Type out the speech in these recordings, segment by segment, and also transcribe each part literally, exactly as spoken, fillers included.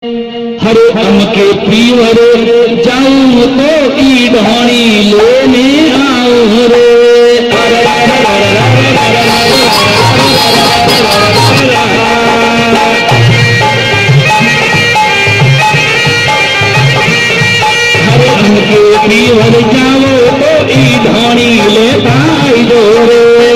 हरे हम के पीवर जाऊं तो ई ढोणी लेने आऊं रे। हरे हम के पीवर जाओ तो ई ढोणी लेता आई दो रे।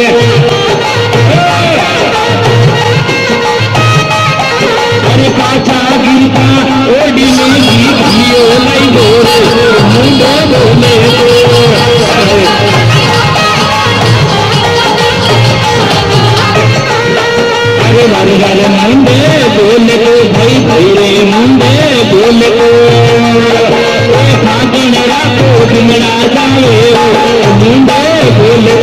अरे पाछा गिरता ओडी में घियो लाई दो रे मुंडो बोले अरे मारे गाले मुंडे बोले को भाई भाई रे मुंडे बोले को फागुन रातो बिगड़ा जाए मुंडे बोले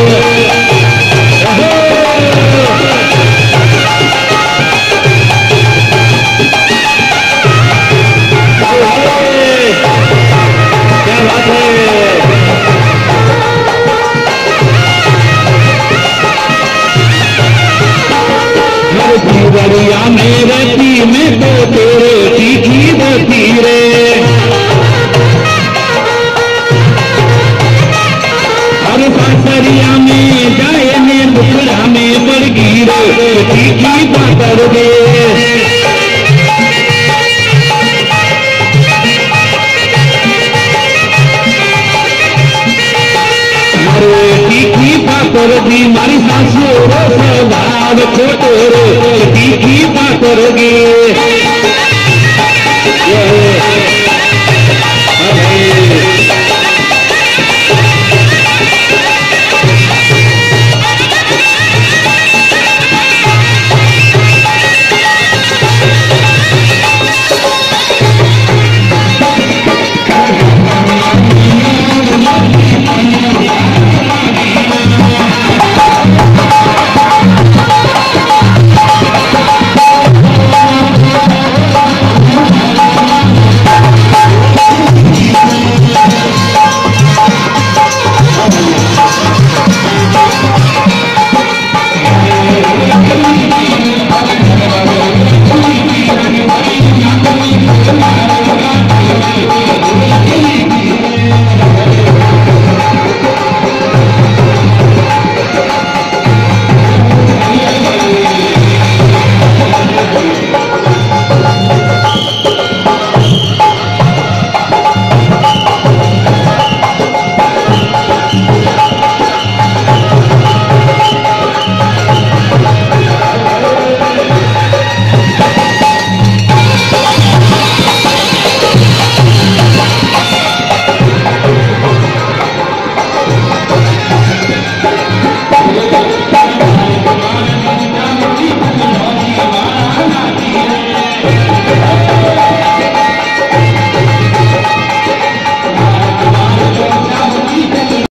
बढ़िया मेरे पी में तो तेरे तीखी बती रे। हर सासरिया में जाए में बुखड़ा में पड़ गिरे तीखी पाकर दे। तीखी पाकर दी मारी सासू रो स्वभाव छोटो रे तीखी पाकर गे।